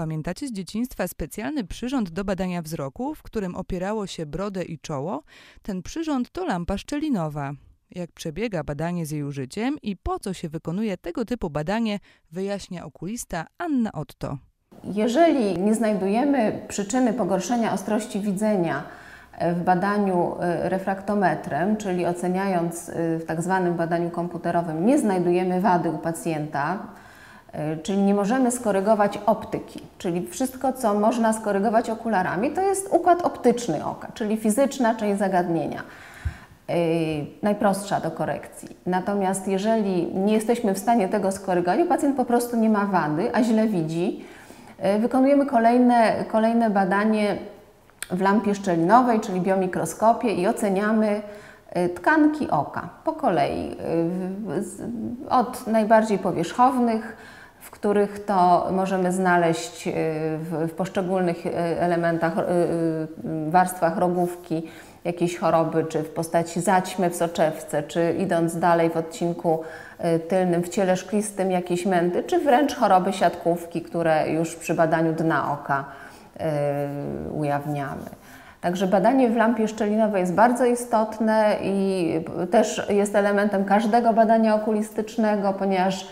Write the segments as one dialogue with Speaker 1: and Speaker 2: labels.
Speaker 1: Pamiętacie z dzieciństwa specjalny przyrząd do badania wzroku, w którym opierało się brodę i czoło? Ten przyrząd to lampa szczelinowa. Jak przebiega badanie z jej użyciem i po co się wykonuje tego typu badanie, wyjaśnia okulista Anna Otto.
Speaker 2: Jeżeli nie znajdujemy przyczyny pogorszenia ostrości widzenia w badaniu refraktometrem, czyli oceniając w tak zwanym badaniu komputerowym, nie znajdujemy wady u pacjenta, czyli nie możemy skorygować optyki, czyli wszystko, co można skorygować okularami, to jest układ optyczny oka, czyli fizyczna część zagadnienia, najprostsza do korekcji. Natomiast jeżeli nie jesteśmy w stanie tego skorygować, pacjent po prostu nie ma wady, a źle widzi, wykonujemy kolejne badanie w lampie szczelinowej, czyli biomikroskopie i oceniamy tkanki oka po kolei, od najbardziej powierzchownych, w których to możemy znaleźć w poszczególnych elementach, warstwach rogówki jakieś choroby, czy w postaci zaćmy w soczewce, czy idąc dalej w odcinku tylnym w ciele szklistym jakieś męty, czy wręcz choroby siatkówki, które już przy badaniu dna oka ujawniamy. Także badanie w lampie szczelinowej jest bardzo istotne i też jest elementem każdego badania okulistycznego, ponieważ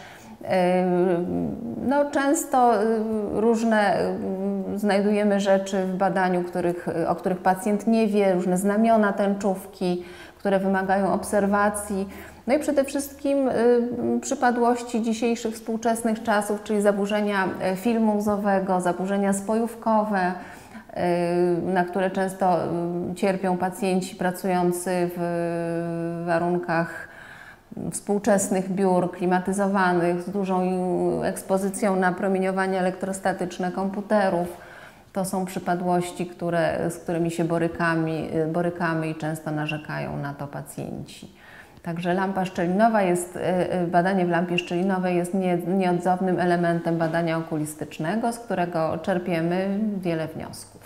Speaker 2: często różne znajdujemy rzeczy w badaniu, o których pacjent nie wie, różne znamiona tęczówki, które wymagają obserwacji. No i przede wszystkim przypadłości dzisiejszych współczesnych czasów, czyli zaburzenia filmu łzowego, zaburzenia spojówkowe, na które często cierpią pacjenci pracujący w warunkach współczesnych biur klimatyzowanych z dużą ekspozycją na promieniowanie elektrostatyczne komputerów. To są przypadłości, z którymi się borykamy i często narzekają na to pacjenci. Także lampa szczelinowa badanie w lampie szczelinowej jest nieodzownym elementem badania okulistycznego, z którego czerpiemy wiele wniosków.